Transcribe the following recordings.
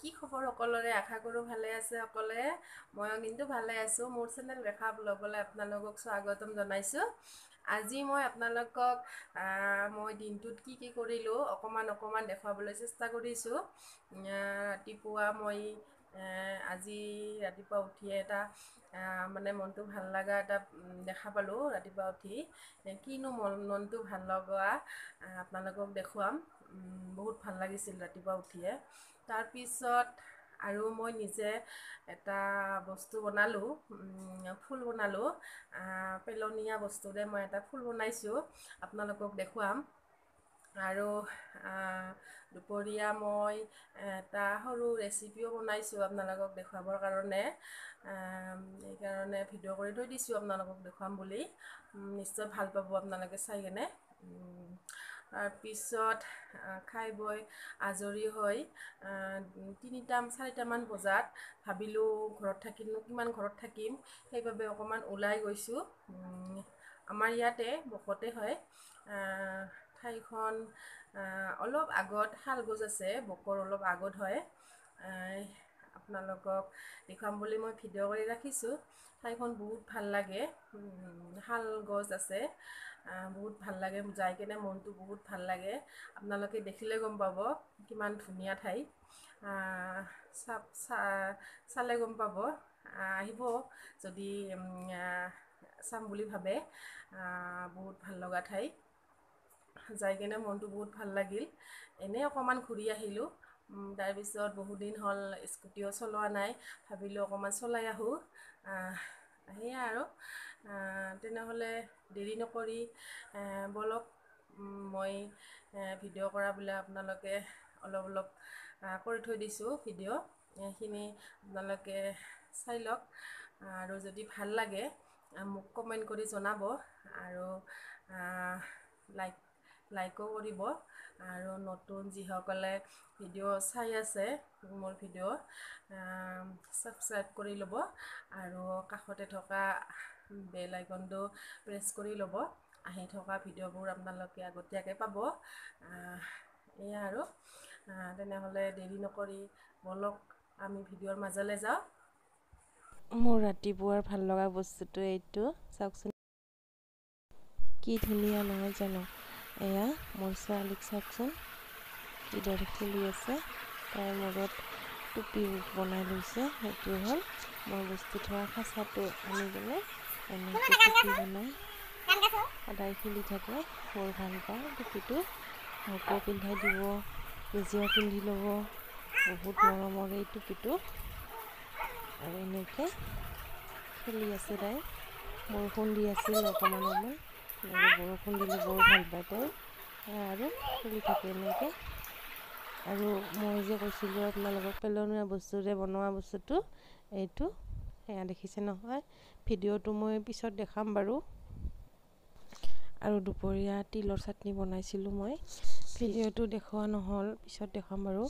কি খবৰ সকলোৰে আশা কৰোঁ ভালে আছে সকলোৱে ময়ো কিন্তু ভালে আছোঁ মোৰ চেনেল ৰেখা ব্লগলৈ আপোনালোকক স্বাগতম জনাইছোঁ আজি মই আপোনালোকক মই দিনটোত কি কৰিলোঁ অকমান দেখাবলৈ চেষ্টা কৰিছোঁ ৰাতিপুৱা মই আজি ৰাতিপুৱা উঠিয়ে এটা মানে মনটো ভাল লগা এটা দেখা পালোঁ ৰাতিপুৱা উঠি কিনো মনটো ভাল লগা আপোনালোকক দেখুৱাম বহুত ভাল লাগিছিল ৰাতিপুৱা উঠিয়ে তাৰ পিছত আৰু মই নিজে এটা বস্তু বনালোঁ ফুল বনালোঁ পেলনীয়া বস্তুৰে মই এটা ফুল বনাইছোঁ আপোনালোকক দেখুৱাম আৰু দুপৰীয়া মই এটা সৰু ৰেচিপিও বনাইছোঁ আপোনালোকক দেখুৱাবৰ কাৰণে এইকাৰণে ভিডিঅ' কৰি থৈ দিছোঁ আপোনালোকক দেখুৱাম বুলি নিশ্চয় ভাল পাব আপোনালোকে চাই কেনে তাৰপিছত খাই বৈ আজৰি হৈ 3-4টামান বজাত ভাবিলোঁ ঘৰত থাকিনো কিমান ঘৰত থাকিম সেইবাবে অকণমান ওলাই গৈছোঁ আমাৰ ইয়াতে বকতে হয় ঠাইখন অলপ আগত শালগছ আছে বকৰ অলপ আগত হয় আপোনালোকক দেখুৱাম বুলি মই ভিডিঅ' কৰি ৰাখিছোঁ ঠাইখন বহুত ভাল লাগে শালগছ আছে বহুত ভাল লাগে যাই কেনে মনটো বহুত ভাল লাগে আপোনালোকে দেখিলে গম পাব কিমান ধুনীয়া ঠাই চালে গম পাব আহিব যদি চাম বুলি ভাবে বহুত ভাল লগা ঠাই যাই কেনে মনটো বহুত ভাল লাগিল এনেই অকণমান ঘূৰি আহিলোঁ তাৰপিছত বহুদিন হ'ল স্কুটিও চলোৱা নাই ভাবিলোঁ অকণমান চলাই আহোঁ সেয়া আৰু তেনেহ'লে দেৰি নকৰি বলক মই ভিডিঅ' কৰাবিলাক আপোনালোকে অলপ কৰি থৈ দিছোঁ ভিডিঅ' এইখিনি আপোনালোকে চাই লওক আৰু যদি ভাল লাগে মোক কমেণ্ট কৰি জনাব আৰু লাইকো কৰিব আৰু নতুন যিসকলে ভিডিঅ' চাই আছে মোৰ ভিডিঅ' ছাবস্ক্ৰাইব কৰি ল'ব আৰু কাষতে থকা বেল আইকনটো প্ৰেছ কৰি ল'ব আহি থকা ভিডিঅ'বোৰ আপোনালোকে আগতীয়াকৈ পাব এয়া আৰু তেনেহ'লে দেৰি নকৰি বলক আমি ভিডিঅ'ৰ মাজলৈ যাওঁ মোৰ ৰাতিপুৱাৰ ভাল লগা বস্তুটো এইটো চাওকচোন কি ধুনীয়া নহয় জানো এয়া মোৰ ছোৱালীক চাওকচোন কিদৰে খেলি আছে তাইৰ মূৰত টুপি বনাই লৈছে সেইটো হ'ল মই বস্তু থোৱা খাঁচাটো আনি কিনে এনেকৈ টুপি বনাই সদায় খেলি থাকে বৰ ভাল পাওঁ টুপিটো মোকো পিন্ধাই দিব নিজেও পিন্ধি ল'ব বহুত মৰমৰ এই টুপিটো আৰু এনেকৈ খেলি আছে তাই বৰষুণ দি আছিল অকণমান বৰষুণ দিলে বৰ ভাল পায় তাই আৰু খেলি থাকে এনেকৈ আৰু মই যে কৈছিলোঁ আপোনালোকক পেলনীয়া বস্তুৰে বনোৱা বস্তুটো এইটো সেয়া দেখিছে নহয় ভিডিঅ'টো মই পিছত দেখাম বাৰু আৰু দুপৰীয়া তিলৰ চাটনি বনাইছিলোঁ মই ভিডিঅ'টো দেখুওৱা নহ'ল পিছত দেখাম বাৰু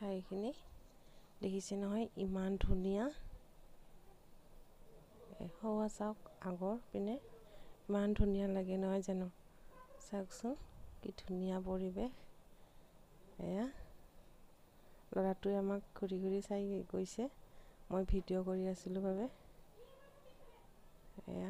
ঠাইখিনি দেখিছে নহয়, ইমান ধুনীয়া। সৌৱা চাওক, আগৰ পিনে ইমান ধুনীয়া লাগে নহয় জানো। চাওকচোন কি ধুনীয়া পৰিৱেশ। এয়া ল'ৰাটোৱে আমাক ঘূৰি ঘূৰি চাই গৈছে, মই ভিডিঅ' কৰি আছিলোঁ বাবে। এয়া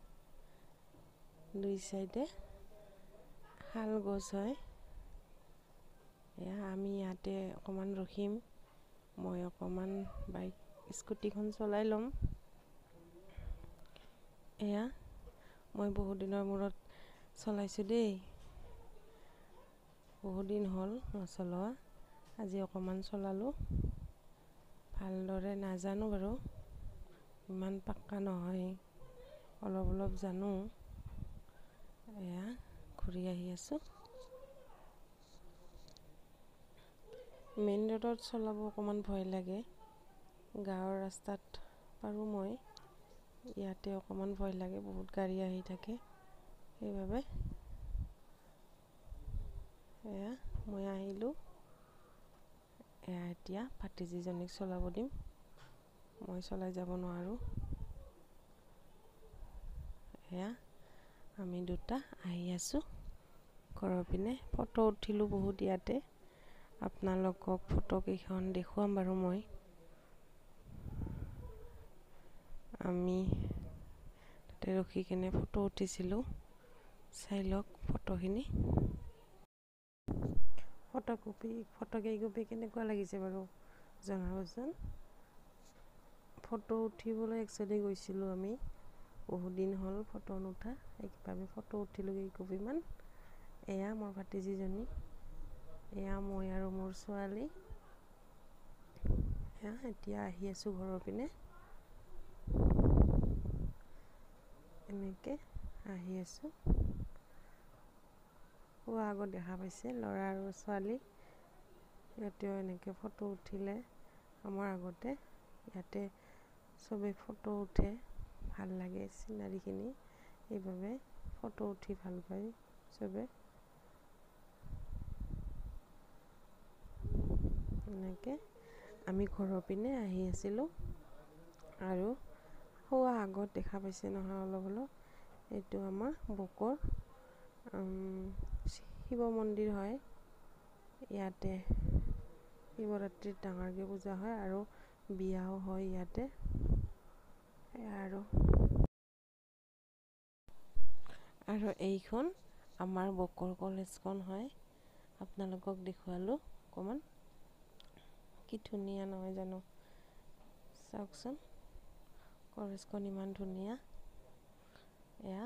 দুই চাইডে শাল গছ হয়। এয়া আমি ইয়াতে অকণমান ৰখিম, মই অকণমান স্কুটিখন চলাই ল'ম। এয়া মই বহুত দিনৰ মূৰত চলাইছোঁ দেই, বহুত দিন হ'ল নচলোৱা, আজি অকণমান চলালোঁ। ভালদৰে নাজানো বাৰু, ইমান পাক্কা নহয়, অলপ অলপ জানো। এয়া ঘূৰি আহি আছোঁ। মেইন ৰোডত চলাব অকণমান ভয় লাগে, গাঁৱৰ ৰাস্তাত পাৰোঁ মই, ইয়াতে অকণমান ভয় লাগে, বহুত গাড়ী আহি থাকে সেইবাবে। এয়া মই আহিলোঁ। এয়া এতিয়া ভাতিজীজনীক চলাব দিম, মই চলাই যাব নোৱাৰোঁ। এয়া আমি দুটা আহি আছোঁ ঘৰৰ পিনে। ফটো উঠিলোঁ বহুত ইয়াতে, আপোনালোকক ফটোকেইখন দেখুৱাম বাৰু মই। আমি তাতে ৰখি কিনে ফটো উঠিছিলোঁ, চাই লওক ফটোখিনি। ফটোকেইকপি কেনেকুৱা লাগিছে বাৰু জনাবচোন। ফটো উঠিবলৈ একচুৱেলি গৈছিলোঁ আমি, বহুত দিন হ'ল ফটো নুঠা, সেইবাবে ফটো উঠিলোঁ কেইকপিমান। এয়া মোৰ ভাতিজীজনী, এয়া মই আৰু মোৰ ছোৱালী। এয়া এতিয়া আহি আছোঁ ঘৰৰ পিনে, এনেকৈ আহি আছোঁ। পুৱা আগত দেখা পাইছে ল'ৰা আৰু ছোৱালী, সিহঁতেও এনেকৈ ফটো উঠিলে আমাৰ আগতে। ইয়াতে চবেই ফটো উঠে, ভাল লাগে চিনাৰীখিনি, সেইবাবে ফটো উঠি ভাল পায় চবে। এনেকৈ আমি ঘৰৰ পিনে আহি আছিলোঁ। আৰু শোৱা আগত দেখা পাইছে নহয় অলপ অলপ, এইটো আমাৰ বকৰ শিৱ মন্দিৰ হয়। ইয়াতে শিৱৰাত্ৰিত ডাঙৰকৈ পূজা হয় আৰু বিয়াও হয় ইয়াতে। আৰু এইখন আমাৰ বকৰ কলেজখন হয়, আপোনালোকক দেখুৱালোঁ অকণমান, কি ধুনীয়া নহয় জানো। চাওকচোন কলেজখন ইমান ধুনীয়া। এয়া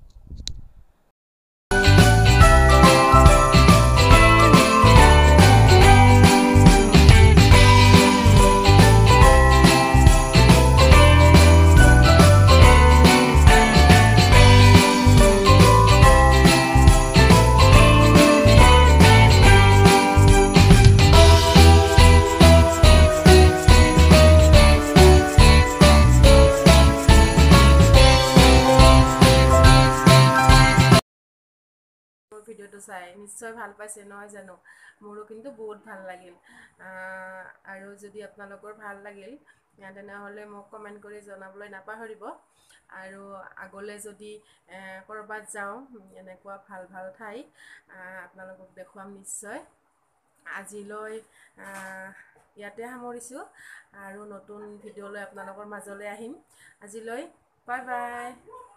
ভিডিঅ'টো চাই নিশ্চয় ভাল পাইছে নহয় জানো। মোৰো কিন্তু বহুত ভাল লাগিল। আৰু যদি আপোনালোকৰ ভাল লাগিল তেনেহ'লে মোক কমেণ্ট কৰি জনাবলৈ নাপাহৰিব। আৰু আগলৈ যদি ক'ৰবাত যাওঁ এনেকুৱা ভাল ভাল ঠাই আপোনালোকক দেখুৱাম নিশ্চয়। আজিলৈ ইয়াতে সামৰিছোঁ, আৰু নতুন ভিডিঅ'লৈ আপোনালোকৰ মাজলৈ আহিম। আজিলৈ বাই বাই।